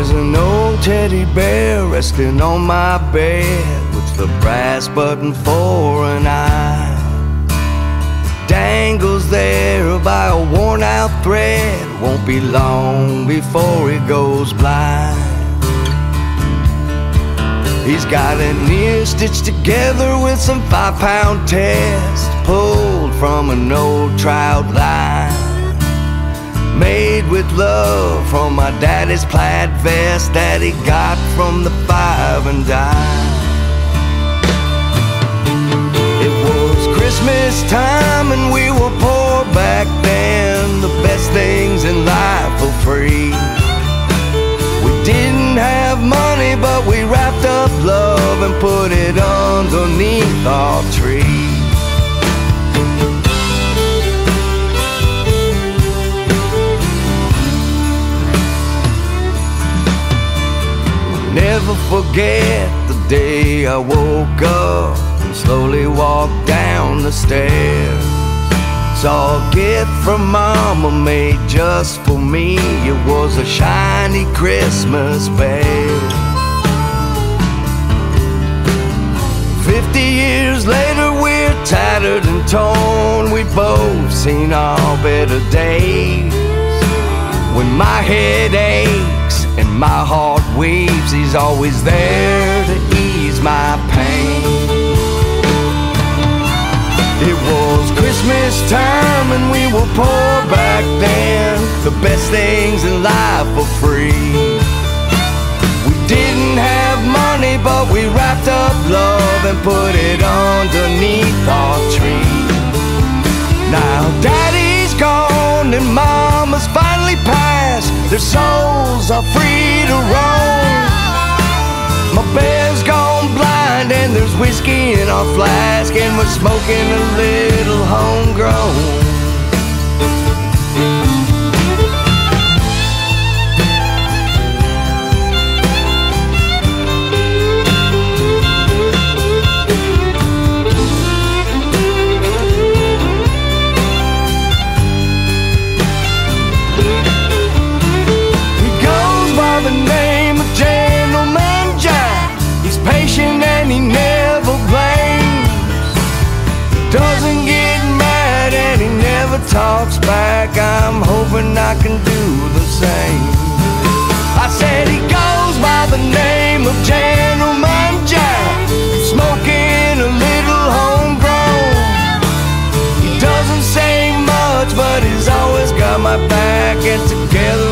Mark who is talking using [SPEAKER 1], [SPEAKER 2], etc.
[SPEAKER 1] There's an old teddy bear resting on my bed with the brass button for an eye. Dangles there by a worn out thread. Won't be long before he goes blind. He's got an ear stitched together with some 5-pound test pulled from an old trout line. Made with love from my daddy's plaid vest that he got from the Five and Dime. It was Christmas time and we were poor back then. The best things in life were free. We didn't have money, but we wrapped up love and put it underneath our tree. Never forget the day I woke up and slowly walked down the stairs. Saw a gift from Mama made just for me. It was a shiny Christmas bear. 50 years later we're tattered and torn. We've both seen our better days. When my head aches and my heart weeps, he's always there to ease my pain. It was Christmas time and we were poor back then. The best things in life were free. We didn't have money, but we wrapped up love and put it underneath our tree. Now Daddy's gone and Mama's finally passed. Their souls are free to roam. My bear's gone blind and there's whiskey in our flask, and we're smoking a little homegrown. Patient and he never blames. Doesn't get mad and he never talks back. I'm hoping I can do the same. I said he goes by the name of Gentleman Jack, smoking a little homegrown. He doesn't say much, but he's always got my back, and together